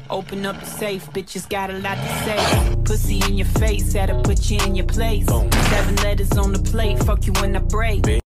Open up the safe, bitches got a lot to say. Pussy in your face, had to put you in your place. 7 letters on the plate, fuck you when I break.